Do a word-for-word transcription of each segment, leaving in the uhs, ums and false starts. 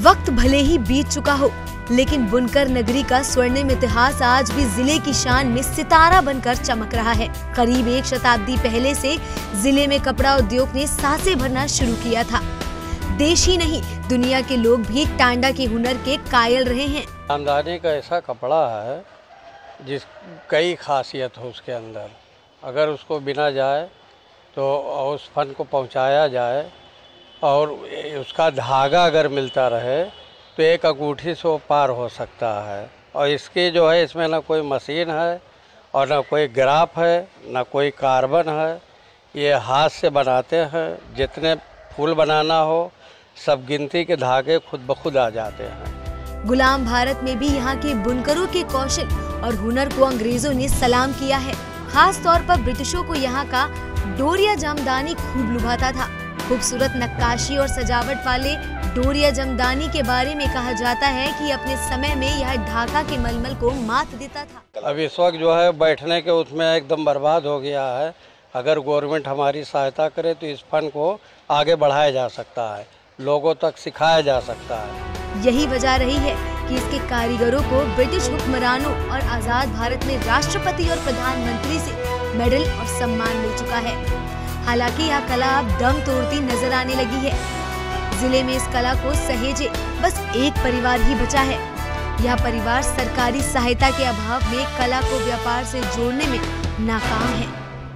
वक्त भले ही बीत चुका हो, लेकिन बुनकर नगरी का स्वर्णिम इतिहास आज भी जिले की शान में सितारा बनकर चमक रहा है। करीब एक शताब्दी पहले से जिले में कपड़ा उद्योग ने सांसें भरना शुरू किया था। देश ही नहीं, दुनिया के लोग भी टांडा के हुनर के कायल रहे हैं। जामदानी का ऐसा कपड़ा है जिस कई खासियत हो उसके अंदर। अगर उसको बिना जाए तो उस फन को पहुंचाया जाए और उसका धागा अगर मिलता रहे तो एक अंगूठी से वो पार हो सकता है। और इसके जो है इसमें ना कोई मशीन है और ना कोई ग्राफ है, ना कोई कार्बन है। ये हाथ से बनाते हैं। जितने फूल बनाना हो सब गिनती के धागे खुद ब खुद आ जाते हैं। गुलाम भारत में भी यहाँ के बुनकरों के कौशल और हुनर को अंग्रेजों ने सलाम किया है। खास तौर पर ब्रिटिशों को यहाँ का डोरिया जामदानी खूब लुभाता था। खूबसूरत नक्काशी और सजावट वाले डोरिया जामदानी के बारे में कहा जाता है कि अपने समय में यह ढाका के मलमल को मात देता था। अब इस वक्त जो है बैठने के उसमें एकदम बर्बाद हो गया है। अगर गवर्नमेंट हमारी सहायता करे तो इस फन को आगे बढ़ाया जा सकता है, लोगों तक सिखाया जा सकता है। यही वजह रही है कि इसके कारीगरों को ब्रिटिश हुक्मरानों और आजाद भारत में राष्ट्रपति और प्रधानमंत्री से मेडल और सम्मान मिल चुका है। हालांकि यह कला अब दम तोड़ती नजर आने लगी है। जिले में इस कला को सहेजे बस एक परिवार ही बचा है। यह परिवार सरकारी सहायता के अभाव में कला को व्यापार से जोड़ने में नाकाम है।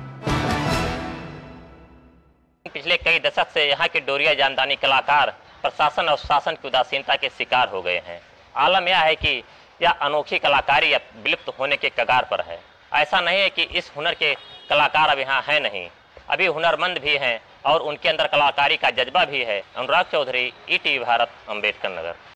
पिछले कई दशक से यहाँ के डोरिया जामदानी कलाकार प्रशासन और शासन की उदासीनता के शिकार हो गए हैं। आलम यह है कि यह अनोखी कलाकारी अब विलुप्त होने के कगार पर है। ऐसा नहीं है कि इस हुनर के कलाकार अब यहाँ हैं नहीं, अभी हुनरमंद भी हैं और उनके अंदर कलाकारी का जज्बा भी है। Anurag Chaudhary, E T V Bharat, Ambedkar नगर।